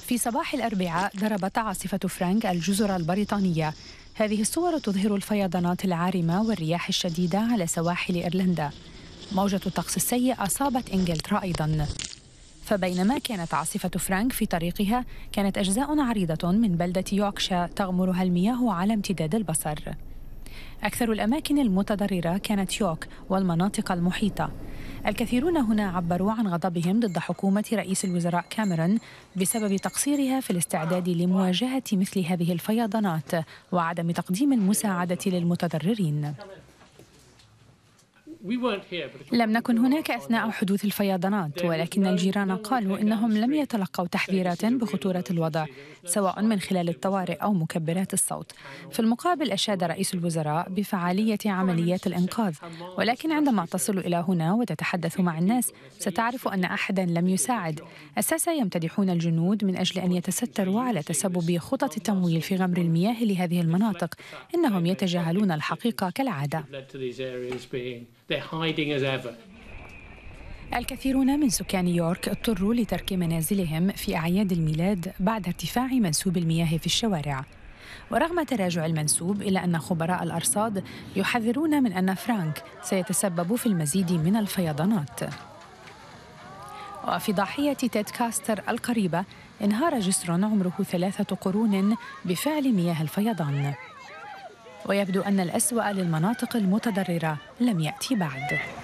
في صباح الأربعاء ضربت عاصفة فرانك الجزر البريطانية. هذه الصور تظهر الفيضانات العارمة والرياح الشديدة على سواحل إيرلندا. موجة الطقس السيء أصابت إنجلترا أيضاً. فبينما كانت عاصفة فرانك في طريقها، كانت أجزاء عريضة من بلدة يوركشاير تغمرها المياه على امتداد البصر. أكثر الأماكن المتضررة كانت يورك والمناطق المحيطة. الكثيرون هنا عبروا عن غضبهم ضد حكومة رئيس الوزراء كاميرون بسبب تقصيرها في الاستعداد لمواجهة مثل هذه الفيضانات وعدم تقديم المساعدة للمتضررين. لم نكن هناك أثناء حدوث الفيضانات، ولكن الجيران قالوا إنهم لم يتلقوا تحذيرات بخطورة الوضع سواء من خلال الطوارئ أو مكبرات الصوت. في المقابل أشاد رئيس الوزراء بفعالية عمليات الإنقاذ، ولكن عندما تصل إلى هنا وتتحدث مع الناس ستعرف أن أحدا لم يساعد. الساسة يمتدحون الجنود من أجل أن يتستروا على تسبب خطط التمويل في غمر المياه لهذه المناطق. إنهم يتجاهلون الحقيقة كالعادة. الكثيرون من سكان يورك اضطروا لترك منازلهم في أعياد الميلاد بعد ارتفاع منسوب المياه في الشوارع. ورغم تراجع المنسوب، إلا أن خبراء الأرصاد يحذرون من أن فرانك سيتسبب في المزيد من الفيضانات. وفي ضاحية تيد كاستر القريبة انهار جسر عمره 3 قرون بفعل مياه الفيضان. ويبدو أن الأسوأ للمناطق المتضررة لم يأتي بعد.